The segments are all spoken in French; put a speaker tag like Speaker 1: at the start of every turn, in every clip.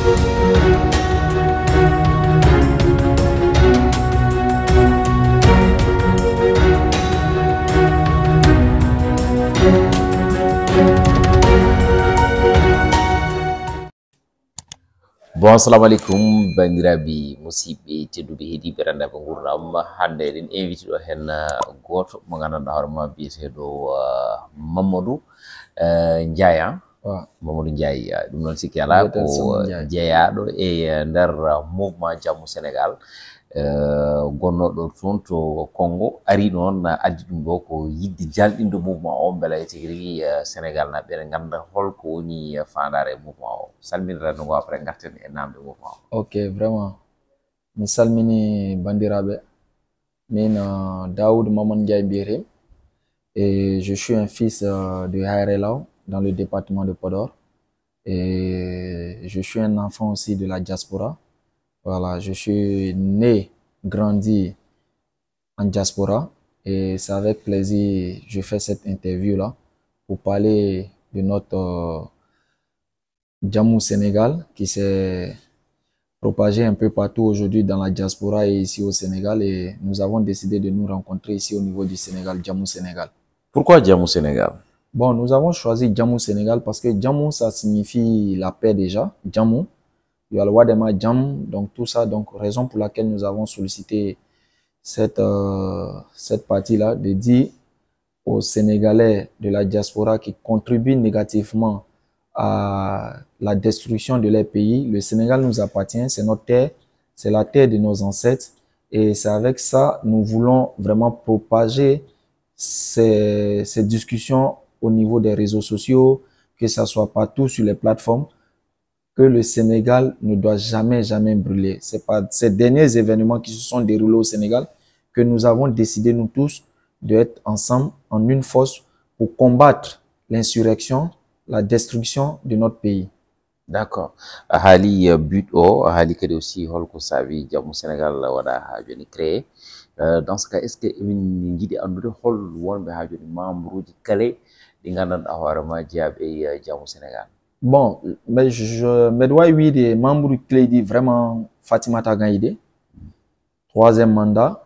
Speaker 1: Bon, assalamu alaikum bandiraɓe musidɓe tedduɓe heeɗiɓe rendaɓe gurdam. Hande eɗen invité ɗo hen goto mo gandanɗa hoore ma biyeteɗo Mamadou Ndiaye. Mamadou Ndiaye ɗum noon sikki ala ko jeeyaɗo e nder mouvement Jammu Sénégal gonnoɗo toon to Congo, ari noon addi ɗum ɗo ko yidde jalɗinde mouvement o beele tigi rigui Sénégal naɓe ɓe ganda holko woni fandare mouvement o. Salminiran ngo après garten e namde mouvement o.
Speaker 2: Ok, vraiment mi salmini bandiraɓe, min Daoud Mamadou Ndiaye mbiyete, et je suis un fils de Haéré Lao dans le département de Podor, et je suis un enfant aussi de la diaspora. Voilà, je suis né, grandi en diaspora, et c'est avec plaisir que je fais cette interview-là pour parler de notre Jammu Sénégal qui s'est propagé un peu partout aujourd'hui dans la diaspora et ici au Sénégal, et nous avons décidé de nous rencontrer ici au niveau du Sénégal, Jammu Sénégal.
Speaker 1: Pourquoi Jammu Sénégal?
Speaker 2: Bon, nous avons choisi Jammu Sénégal parce que Jammu, ça signifie la paix déjà. Jammu, il y a le Wadema Jammu, donc tout ça, donc raison pour laquelle nous avons sollicité cette partie-là, de dire aux Sénégalais de la diaspora qui contribuent négativement à la destruction de leur pays. Le Sénégal nous appartient, c'est notre terre, c'est la terre de nos ancêtres, et c'est avec ça nous voulons vraiment propager ces discussions au niveau des réseaux sociaux, que ça soit partout sur les plateformes, que le Sénégal ne doit jamais brûler. C'est pas ces derniers événements qui se sont déroulés au Sénégal que nous avons décidé nous tous d'être ensemble en une force pour combattre l'insurrection, la destruction de notre pays.
Speaker 1: D'accord. Hali but o, hali kadi aussi holko savi Jammu Sénégal wada ha joni créé. Dans ce cas, est-ce que min jiɗi andude hol wonɓe ha joni membre uji kale ɗi gandanɗa hoorema jeeyaɓe Jammu Sénégal?
Speaker 2: Bon, mais je dois oui des membres clés dit vraiment Fatimata Gaïdé, troisième mandat,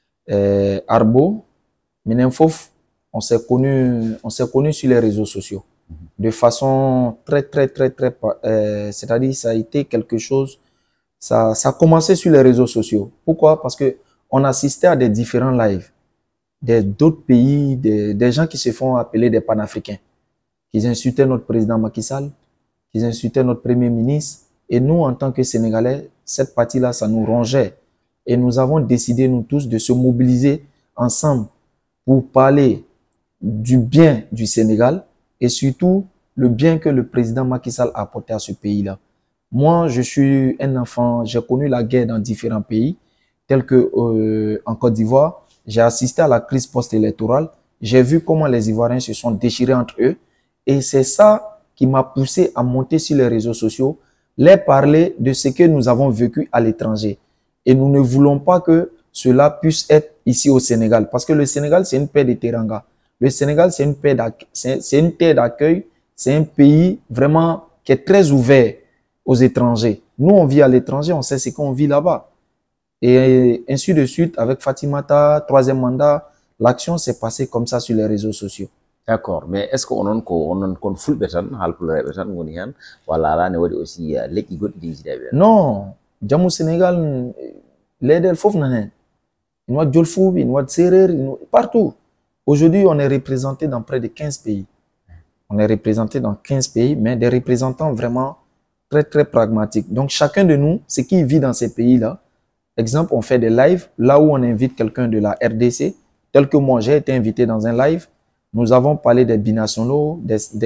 Speaker 2: Arbo, Minenfof, on s'est connu sur les réseaux sociaux de façon très, c'est-à-dire ça a été quelque chose, ça a commencé sur les réseaux sociaux. Pourquoi? Parce que on assistait à des différents lives d'autres pays, des gens qui se font appeler des panafricains, qui insultaient notre président Macky Sall, qui insultaient notre premier ministre, et nous, en tant que Sénégalais, cette partie-là, ça nous rongeait. Et nous avons décidé, nous tous, de se mobiliser ensemble pour parler du bien du Sénégal et surtout le bien que le président Macky Sall a apporté à ce pays-là. Moi, je suis un enfant, j'ai connu la guerre dans différents pays, tels que en Côte d'Ivoire. J'ai assisté à la crise post-électorale. J'ai vu comment les Ivoiriens se sont déchirés entre eux. Et c'est ça qui m'a poussé à monter sur les réseaux sociaux, les parler de ce que nous avons vécu à l'étranger. Et nous ne voulons pas que cela puisse être ici au Sénégal. Parce que le Sénégal, c'est une paix de teranga. Le Sénégal, c'est une terre d'accueil. C'est un pays vraiment qui est très ouvert aux étrangers. Nous, on vit à l'étranger, on sait ce qu'on vit là-bas. Et ainsi de suite, avec Fatimata, troisième mandat, l'action s'est passée comme ça sur les réseaux sociaux.
Speaker 1: D'accord, mais est-ce qu'on a fulɓe tan halpulareɓe tan woni hen walla ala ne waɗi aussi leƴƴi goɗɗi ɗi jiiɗaɓe?
Speaker 2: Non, Jammu Sénégal, leyɗele fof nan hen. Il y a Djolfoubi, il y a Serer, partout. Aujourd'hui, on est représenté dans près de 15 pays. On est représenté dans 15 pays, mais des représentants vraiment très pragmatiques. Donc, chacun de nous, ce qui vit dans ces pays-là, exemple, on fait des lives, là où on invite quelqu'un de la RDC, tel que moi, j'ai été invité dans un live. Nous avons parlé des binationaux,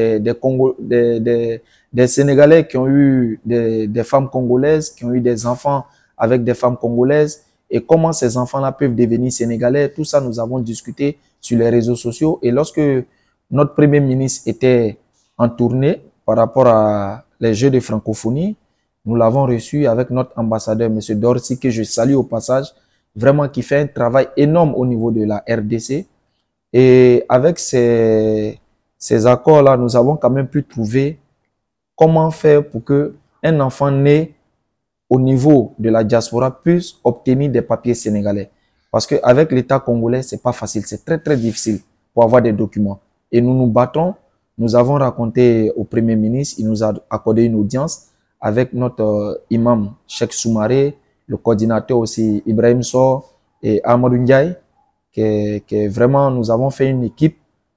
Speaker 2: des Sénégalais qui ont eu des femmes congolaises, qui ont eu des enfants avec des femmes congolaises, et comment ces enfants-là peuvent devenir sénégalais. Tout ça, nous avons discuté sur les réseaux sociaux. Et lorsque notre premier ministre était en tournée par rapport à les Jeux de francophonie, nous l'avons reçu avec notre ambassadeur, M. Dorsi, que je salue au passage, vraiment qui fait un travail énorme au niveau de la RDC. Et avec ces accords-là, nous avons quand même pu trouver comment faire pour que un enfant né au niveau de la diaspora puisse obtenir des papiers sénégalais. Parce qu'avec l'État congolais, c'est pas facile, c'est très très difficile pour avoir des documents. Et nous nous battons, nous avons raconté au Premier ministre, il nous a accordé une audience avec notre imam Cheikh Soumaré, le coordinateur aussi Ibrahim Sow et Amadou Ndiaye, que vraiment nous avons fait une équipe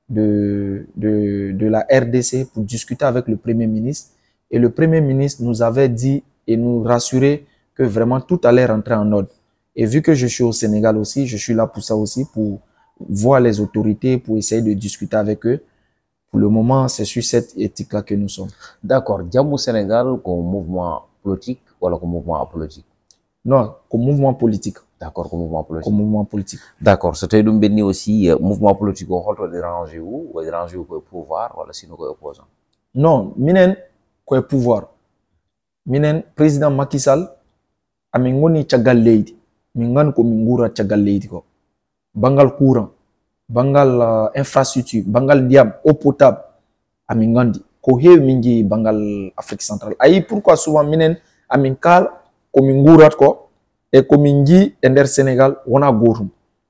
Speaker 2: de la RDC pour discuter avec le Premier ministre. Et le Premier ministre nous avait dit et nous rassurer que vraiment tout allait rentrer en ordre. Et vu que je suis au Sénégal aussi, je suis là pour ça aussi, pour voir les autorités, pour essayer de discuter avec eux. Pour le moment, c'est sur cette éthique-là que nous sommes.
Speaker 1: D'accord. Jammu Sénégal comme mouvement politique ou comme mouvement apolitique?
Speaker 2: Non, comme mouvement politique.
Speaker 1: D'accord, comme mouvement politique.
Speaker 2: Comme mouvement politique.
Speaker 1: D'accord. C'était donc béni aussi mouvement politique au rôle de déranger ou au pouvoir, voilà, sinon au opposant.
Speaker 2: Non, minen quoi pouvoir. Minen président Macky Sall amengoni tiagal leydi. Mingan ko mingura tiagal leydi ko. Bangal courant, bangal infrastructure, bangal diam, eau potable, amingandi. Ko hew mingi bangal Afrique centrale. Ayi pourquoi souvent minen aminkal ko mingurat ko e ko mingi ender Sénégal wana gorum.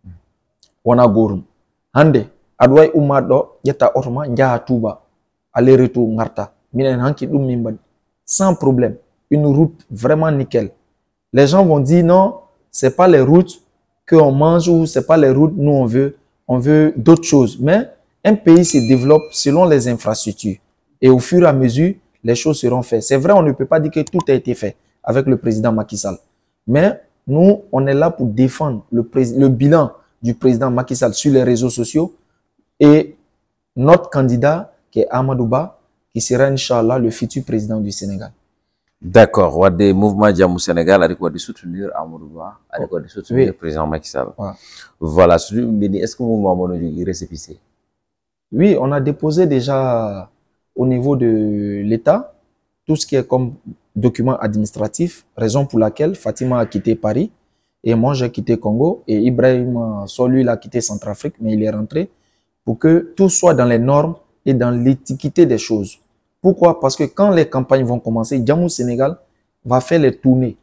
Speaker 2: Wana gorum. Hande adway umado yeta otoma njaha Touba aller retour ngarta. Minen hanki dum mimbad sans problème. Une route vraiment nickel. Les gens vont dire non, c'est pas les routes qu'on mange ou c'est pas les routes nous on veut d'autres choses. Mais un pays se développe selon les infrastructures et au fur et à mesure les choses seront faites. C'est vrai, on ne peut pas dire que tout a été fait avec le président Macky Sall. Mais nous, on est là pour défendre le bilan du président Macky Sall sur les réseaux sociaux et notre candidat qui est Amadou Ba, qui sera Inch'Allah le futur président du Sénégal.
Speaker 1: D'accord. On a des mouvements Jammu Sénégal avec quoi de soutenir Amadou Ba, avec quoi de soutenir le président Macky Sall. Ouais. Voilà. Est-ce que le mouvement Monodu est récépissé?
Speaker 2: Oui, on a déposé déjà au niveau de l'État tout ce qui est comme document administratif, raison pour laquelle Fatima a quitté Paris et moi j'ai quitté Congo et Ibrahim soit lui il a quitté Centrafrique mais il est rentré pour que tout soit dans les normes et dans l'étiquité des choses. Pourquoi? Parce que quand les campagnes vont commencer, Jammu Sénégal va faire les tournées.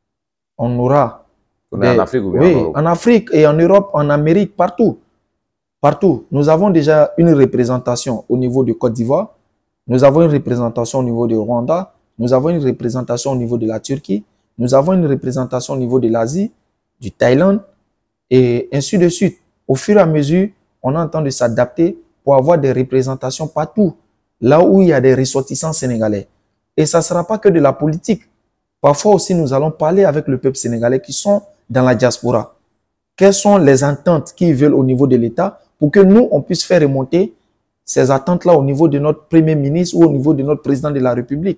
Speaker 2: On aura
Speaker 1: en Afrique ou bien
Speaker 2: oui, en Afrique et en Europe, en Amérique, partout. Partout. Nous avons déjà une représentation au niveau de Côte d'Ivoire. Nous avons une représentation au niveau du Rwanda. Nous avons une représentation au niveau de la Turquie. Nous avons une représentation au niveau de l'Asie, du Thaïlande et ainsi de suite. Au fur et à mesure, on est en train de s'adapter pour avoir des représentations partout. Là où il y a des ressortissants sénégalais. Et ça ne sera pas que de la politique. Parfois aussi, nous allons parler avec le peuple sénégalais qui sont dans la diaspora. Quelles sont les attentes qu'ils veulent au niveau de l'État pour que nous, on puisse faire remonter ces attentes-là au niveau de notre Premier ministre ou au niveau de notre Président de la République.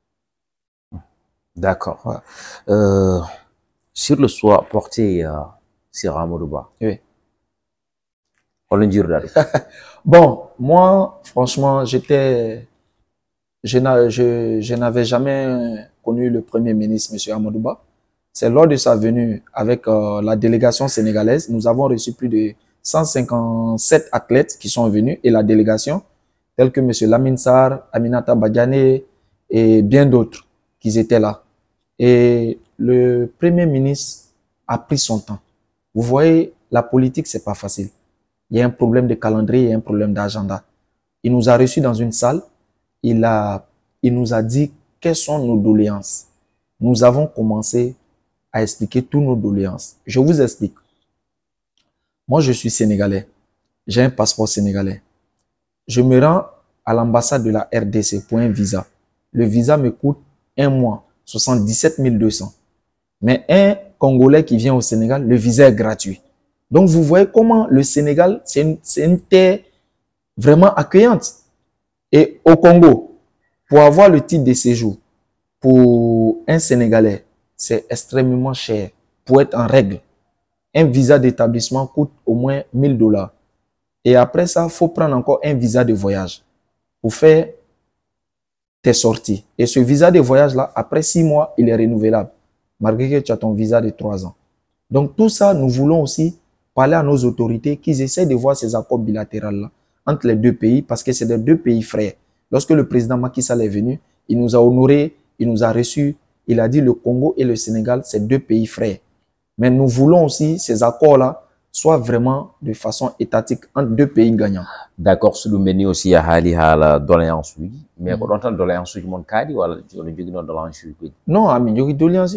Speaker 1: D'accord. Ouais. Sur le choix porté sur Amadou Ba.
Speaker 2: Oui.
Speaker 1: On le dit.
Speaker 2: Bon, moi, franchement, je n'avais jamais connu le Premier ministre, M. Amadou Ba. C'est lors de sa venue avec la délégation sénégalaise. Nous avons reçu plus de 157 athlètes qui sont venus et la délégation, tels que M. Lamine Sarr, Aminata Badiane et bien d'autres qui étaient là. Et le Premier ministre a pris son temps. Vous voyez, la politique, c'est pas facile. Il y a un problème de calendrier, il y a un problème d'agenda. Il nous a reçus dans une salle. Il nous a dit quelles sont nos doléances. Nous avons commencé à expliquer toutes nos doléances. Je vous explique. Moi, je suis sénégalais. J'ai un passeport sénégalais. Je me rends à l'ambassade de la RDC pour un visa. Le visa me coûte un mois, 77 200. Mais un Congolais qui vient au Sénégal, le visa est gratuit. Donc, vous voyez comment le Sénégal, c'est une terre vraiment accueillante. Et au Congo, pour avoir le titre de séjour, pour un Sénégalais, c'est extrêmement cher pour être en règle. Un visa d'établissement coûte au moins 1000 $. Et après ça, il faut prendre encore un visa de voyage pour faire tes sorties. Et ce visa de voyage-là, après 6 mois, il est renouvelable, malgré que tu as ton visa de 3 ans. Donc, tout ça, nous voulons aussi parler à nos autorités qu'ils essaient de voir ces accords bilatéraux-là entre les deux pays parce que c'est des deux pays frères. Lorsque le président Macky Sall est venu, il nous a honoré il nous a reçus. Il a dit le Congo et le Sénégal, c'est deux pays frères. Mais nous voulons aussi ces accords-là soient vraiment de façon étatique entre deux pays gagnants.
Speaker 1: D'accord, sur le menu aussi, il y a la doléance, oui. Mais quand on entend doléance, il y a des doléance.
Speaker 2: Non, ami, il y a des doléances.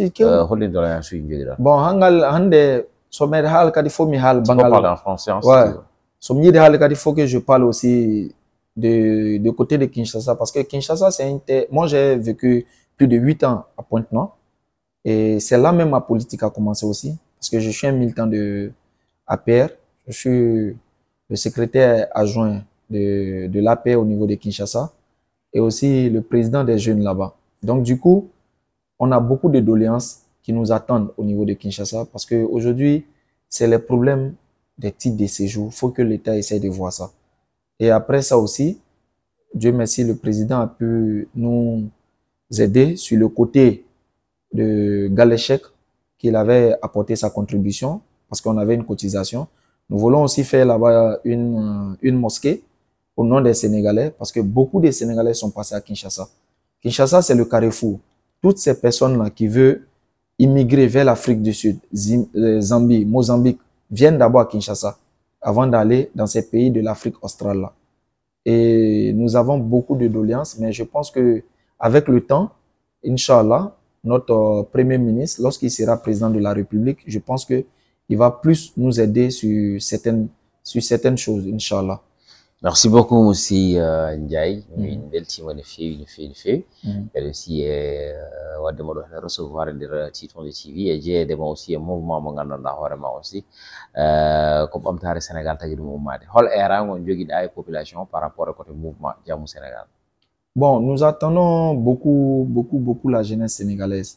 Speaker 2: Bon, hande sommet hal kadi faut mi hal
Speaker 1: bangal. Tu peux parler en français, hein,
Speaker 2: ouais. Sommet hal kadi faut que je parle aussi de côté de Kinshasa parce que Kinshasa c'est moi j'ai vécu plus de 8 ans à Pointe-Noire et c'est là même ma politique a commencé aussi parce que je suis un militant de APR, je suis le secrétaire adjoint de l'APR au niveau de Kinshasa et aussi le président des jeunes là-bas. Donc du coup, on a beaucoup de doléances qui nous attendent au niveau de Kinshasa parce qu'aujourd'hui, c'est les problèmes des titres de séjour. Il faut que l'État essaie de voir ça. Et après ça aussi, Dieu merci, le président a pu nous aider sur le côté de Galéchek, qu'il avait apporté sa contribution parce qu'on avait une cotisation. Nous voulons aussi faire là-bas une mosquée au nom des Sénégalais parce que beaucoup de Sénégalais sont passés à Kinshasa. Kinshasa, c'est le carrefour. Toutes ces personnes-là qui veulent immigrer vers l'Afrique du Sud, Zambie, Mozambique, viennent d'abord à Kinshasa avant d'aller dans ces pays de l'Afrique australe. Là. Et nous avons beaucoup de doléances, mais je pense que avec le temps, Inch'Allah, notre Premier ministre, lorsqu'il sera président de la République, je pense qu'il va plus nous aider sur certaines choses, Inch'Allah.
Speaker 1: Merci beaucoup aussi Ndiaye, une belle team une fait. Et aussi wadde mo do recevoir der titon de TV et j'ai demo aussi un mouvement mo gandanɗa hoorema aussi ko ɓamtare Sénégal tagi ɗum ummade hol era gon joguiɗa e population par rapport à côté mouvement Jammu Sénégal.
Speaker 2: Bon, nous attendons beaucoup la jeunesse sénégalaise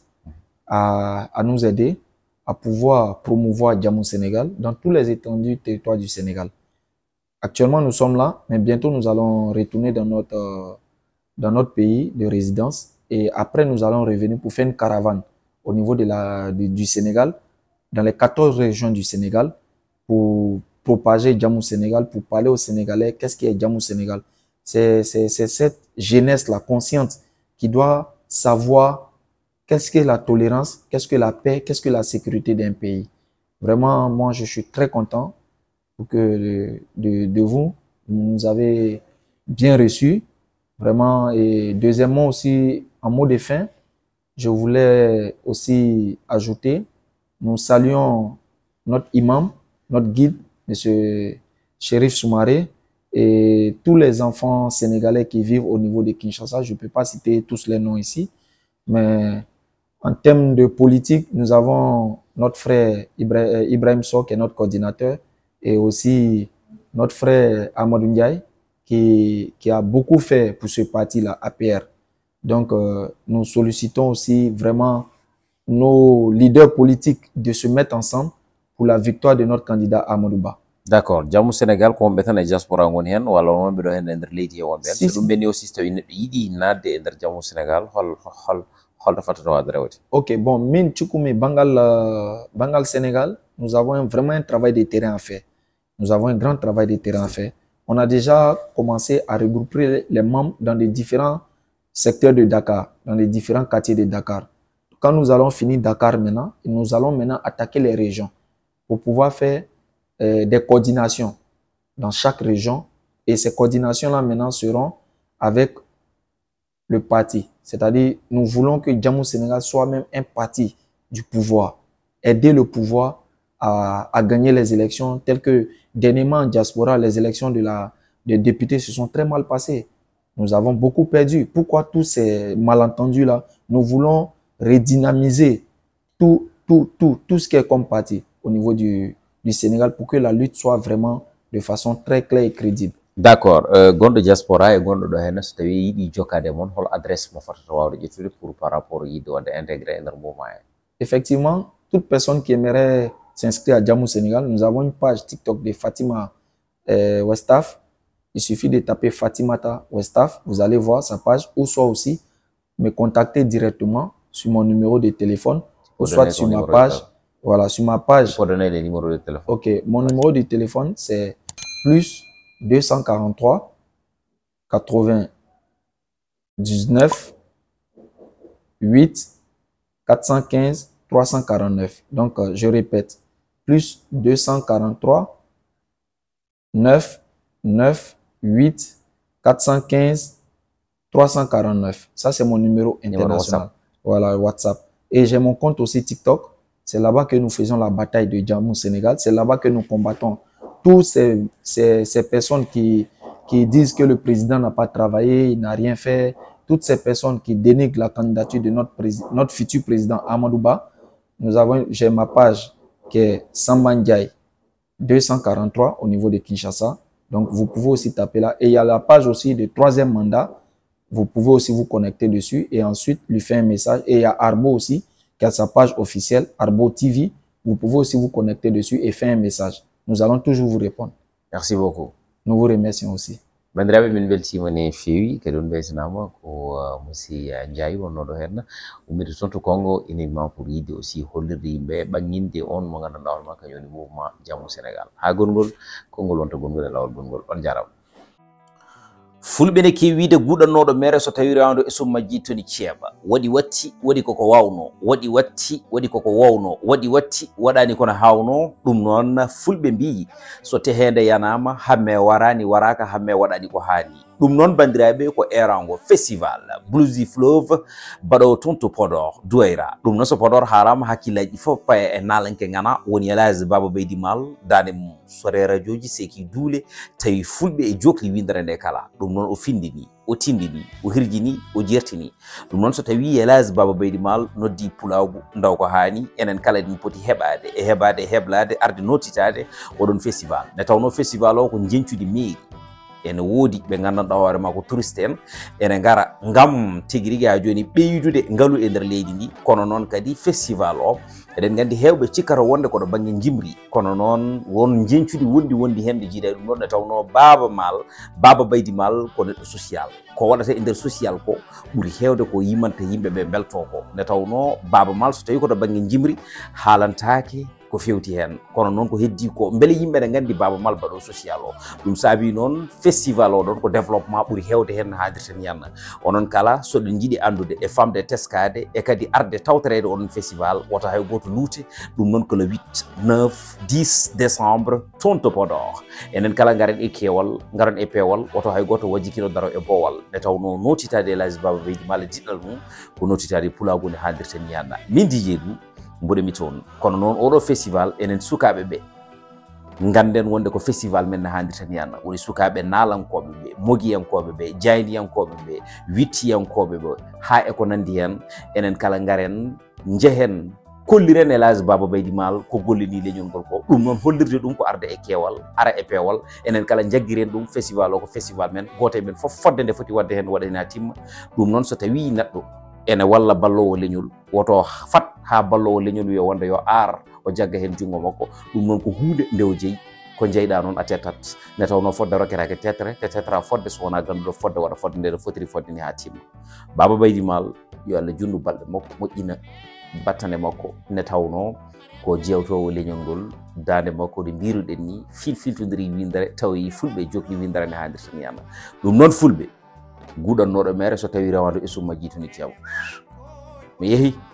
Speaker 2: à nous aider à pouvoir promouvoir Jammu Sénégal dans tous les étendues du territoire du Sénégal. Actuellement, nous sommes là, mais bientôt nous allons retourner dans notre pays de résidence et après nous allons revenir pour faire une caravane au niveau du Sénégal, dans les 14 régions du Sénégal, pour propager Jammu Sénégal, pour parler aux Sénégalais qu'est-ce qui est Jammu Sénégal. C'est cette jeunesse-là consciente qui doit savoir qu'est-ce que la tolérance, qu'est-ce que la paix, qu'est-ce que la sécurité d'un pays. Vraiment, moi, je suis très content que de vous nous avez bien reçus vraiment. Et deuxièmement aussi, en mot de fin, je voulais aussi ajouter, nous saluons notre imam, notre guide, monsieur Chérif Soumaré, et tous les enfants sénégalais qui vivent au niveau de Kinshasa. Je ne peux pas citer tous les noms ici, mais en termes de politique, nous avons notre frère Ibrahim Sow, qui est notre coordinateur, et aussi notre frère Amadou Ndiaye, qui a beaucoup fait pour ce parti-là, APR. Donc, nous sollicitons aussi vraiment nos leaders politiques de se mettre ensemble pour la victoire de notre candidat Amadou Ba.
Speaker 1: D'accord. Jammu Sénégal ko mbetana diaspora ngon hen wala non be do hen nder leydi wonbe so dum beni aussi tawi neddo yidi nadde nder Jammu Sénégal hol fatato wadrewti.
Speaker 2: OK, bon, min tchukumi Bangal Sénégal, nous avons vraiment un travail de terrain à faire. Nous avons un grand travail de terrain à faire. On a déjà commencé à regrouper les membres dans les différents secteurs de Dakar, dans les différents quartiers de Dakar. Quand nous allons finir Dakar maintenant, nous allons maintenant attaquer les régions pour pouvoir faire des coordinations dans chaque région. Et ces coordinations-là maintenant seront avec le parti. C'est-à-dire, nous voulons que Jammu Sénégal soit même un parti du pouvoir. Aider le pouvoir à gagner les élections, telles que dernièrement en diaspora, les élections des députés se sont très mal passées. Nous avons beaucoup perdu. Pourquoi tous ces malentendus-là? Nous voulons redynamiser tout ce qui est comme parti au niveau du Sénégal pour que la lutte soit vraiment de façon très claire et crédible.
Speaker 1: D'accord. Gondo diaspora et gondo do hen so tawi yidi jokade mon hol adresse mo fatata wawde ƴettude pour par rapport yidi wonde intégrer dans le mouvement.
Speaker 2: Effectivement, toute personne qui aimerait s'inscrire à Jammu Sénégal, nous avons une page TikTok de Fatima Westaf. Il suffit de taper Fatimata Westaf, vous allez voir sa page, ou soit aussi me contacter directement sur mon numéro de téléphone, ou soit sur ma page. Voilà, sur ma page.
Speaker 1: Il faut donner les numéros de téléphone.
Speaker 2: OK, mon numéro de téléphone, c'est plus 243 99 8 415 349. Donc, je répète, plus 243 9 9 8 415 349. Ça, c'est mon numéro international.
Speaker 1: WhatsApp.
Speaker 2: Voilà, WhatsApp. Et j'ai mon compte aussi TikTok. C'est là-bas que nous faisons la bataille de Djamou Sénégal. C'est là-bas que nous combattons tous ces personnes qui disent que le président n'a pas travaillé, il n'a rien fait. Toutes ces personnes qui dénigrent la candidature de notre futur président Amadou Ba. J'ai ma page qui est Samba Ndiaye 243 au niveau de Kinshasa. Donc, vous pouvez aussi taper là. Et il y a la page aussi de 3e mandat. Vous pouvez aussi vous connecter dessus et ensuite lui faire un message. Et il y a Arbo aussi, qui a sa page officielle, Arbo TV. Vous pouvez aussi vous connecter dessus et faire un message. Nous allons toujours vous répondre.
Speaker 1: Merci beaucoup.
Speaker 2: Nous vous remercions aussi.
Speaker 1: bandiraɓe min beltimani feewi kadi on ɓeytanama ko monsieur Ndiaye wonnoɗo hen ummide toon to Congo uniquement pour yidde aussi hollirde yimɓe ɓaŋŋinde on mo ganduɗa hoorema kañum woni mouvement Jammu Sénégal ha gongol konngol wonta gongol e lawol gongol on jarama. Fulɓe ne kewi wiide guɗannoɗo mere so tawi rewande e sum majji toni ceeɓa waɗi watti waɗi koko wawno waɗi watti waɗi koko wawno waɗi watti waɗani kono hawno ɗum noon fulɓe mbi so tehede yanama hamme warani waraka hamme waɗani ko hani ɗum noon bandiraɓe ko erango festival Bluesy Fleuve baɗo toon to Podor Douaira ɗum noon so Podor harama hakkillaji fof paye e nalanke ngana woni Elhadji Baba Beydi Mal dane mum sore radio ji seki duule tawi fulɓe e jokli windere nde kala ɗum noon o findini o tindini o hirjini o jertini ɗum noon so tawi Elhadji Baba Beydi Mal noddi pulawgu ndaw ko hani enen kala ɗin poti heɓade e heɓade e heblade arde notitade oɗon festival nde tawno festival o ko jencude mairie ene woodi ɓe gandanɗa hoorema ko touriste en ene gara ngam tigui rigui ha joni ɓeydude ngaalu e nder leydi ndi kono noon kadi festival o eɗen gandi hewɓe cikkata wonde koɗo banggue jimri kono noon won jencude wondi hende jiiɗa ɗum ɗon ne tawno Baba Beydi Mal ko neɗɗo social ko waɗata e nder social ko ɓuuri hewde ko yimanta yimɓeɓe belto ko nde tawno Baba Mal so tawi koto banggue jimri haalantake ko fewti hen kono noon ko heddi ko beele yimɓe ne gandi Baba Mal baɗo social o ɗum saabi noon festival o ɗon ko développement ɓuuri hewde hen no hadirten yanna onon kala soɗon jiiɗi andude e famde teskade e kadi arde tawtorede onon festival woto hay goto luute ɗum noon ko le 8 9 10 décembre toon to Podor enen kala garen e keewal garon e peewal woto hay goto wajjikino daro e boowal nde tawno notitade Elhadji Baba Beydi Mal jiɗɗal mum ko notitade pulago nde hadirten yanna min DJ ɗum mboɗemi toon kono noon oɗo festival enen sukaɓe ɓe ganden wonde ko festival men no handir tan yanna woni sukaɓe nalankoɓe ɓe mogiyankoɓe ɓe jaydiyankoɓe ɓe wittiyankoɓe ɓe ha e ko nandi hen enen kala garen jehen kolliren Elhadji Baba Beydi Mal ko gollini leñol ngol ko ɗum noon hollirde ɗum ko arde e keewal ara e peewal enen kala jagguiren ɗum festival o ko festival men goto men foof fodde nde foti wadde hen waɗani ha timma ɗum noon so tawi neɗɗo ene walla ballowo leñol woto fat ha ballowo leñol wiya wonde yo ar o jagga hen jungo makko ɗum noon ko hunde nde o jeeyi ko jeyɗa noon a tettat nde tawno fodde rokketake tetre te tetra fodde so wona ganduɗo fodde waɗa fodde nde no fotiri fodde ni ha timma Baba Beydi Mal yo Allah junnu balɗe makko moƴƴina battane makko nde tawno ko jewtowo leñol ngol dande makko nde mbiruɗen ni filtodiri windere tawi fulɓe jokli windere nde handir tan yanna ɗum noon fulɓe guɗannoɗo mere so tawi rewande e sum majji toni ceew mi yeehi